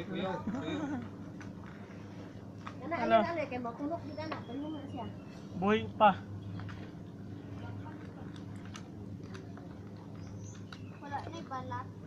Ano? Kay matulog di kana, tulong na siya. Buhay pa. Wala ni balat.